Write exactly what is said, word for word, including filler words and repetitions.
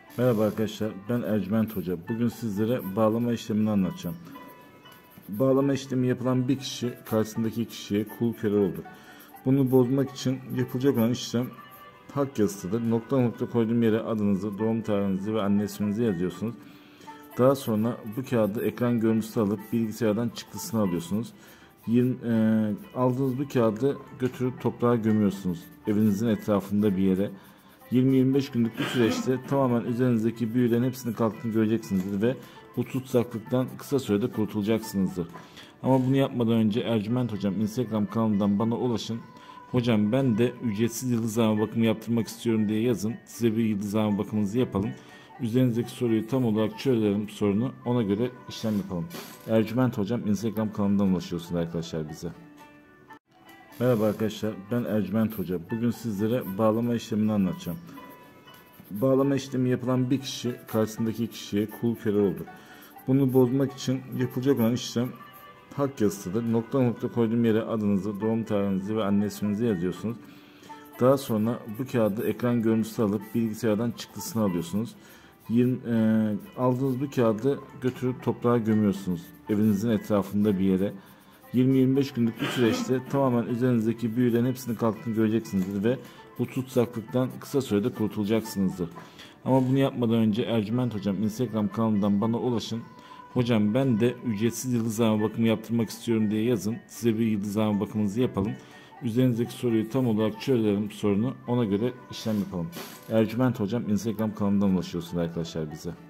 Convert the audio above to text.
Merhaba arkadaşlar, ben Ercüment Hoca. Bugün sizlere bağlama işlemini anlatacağım. Bağlama işlemi yapılan bir kişi karşısındaki kişiye kul köle olur. Bunu bozmak için yapılacak olan işlem hak yazısıdır. Nokta nokta koyduğum yere adınızı, doğum tarihinizi ve anne isminizi yazıyorsunuz. Daha sonra bu kağıdı ekran görüntüsü alıp bilgisayardan çıktısını alıyorsunuz. yirmi, e, aldığınız bu kağıdı götürüp toprağa gömüyorsunuz. Evinizin etrafında bir yere. yirmi yirmi beş günlük bir süreçte tamamen üzerinizdeki büyülerin hepsinin kalktığını göreceksinizdir ve bu tutsaklıktan kısa sürede kurtulacaksınızdır. Ama bunu yapmadan önce Ercüment Hocam Instagram kanalından bana ulaşın. Hocam ben de ücretsiz yıldızlama bakımı yaptırmak istiyorum diye yazın. Size bir yıldızlama bakımınızı yapalım. Üzerinizdeki soruyu tam olarak çözelim sorunu. Ona göre işlem yapalım. Ercüment Hocam Instagram kanalından ulaşıyorsunuz arkadaşlar bize. Merhaba arkadaşlar, ben Ercüment Hoca. Bugün sizlere bağlama işlemini anlatacağım. Bağlama işlemi yapılan bir kişi karşısındaki kişiye kul köle olur. Bunu bozmak için yapılacak olan işlem hak yazısıdır. Nokta nokta koyduğum yere adınızı, doğum tarihinizi ve anne isminizi yazıyorsunuz. Daha sonra bu kağıdı ekran görüntüsü alıp bilgisayardan çıktısını alıyorsunuz. yirmi, e, aldığınız bu kağıdı götürüp toprağa gömüyorsunuz. Evinizin etrafında bir yere. yirmi yirmi beş günlük bir süreçte tamamen üzerinizdeki büyülerin hepsinin kalktığını göreceksinizdir ve bu tutsaklıktan kısa sürede kurtulacaksınızdır. Ama bunu yapmadan önce Ercüment Hocam Instagram kanalından bana ulaşın. Hocam ben de ücretsiz yıldızlama bakımı yaptırmak istiyorum diye yazın. Size bir yıldızlama bakımınızı yapalım. Üzerinizdeki soruyu tam olarak çözelim sorunu. Ona göre işlem yapalım. Ercüment Hocam Instagram kanalından ulaşıyorsunuz arkadaşlar bize.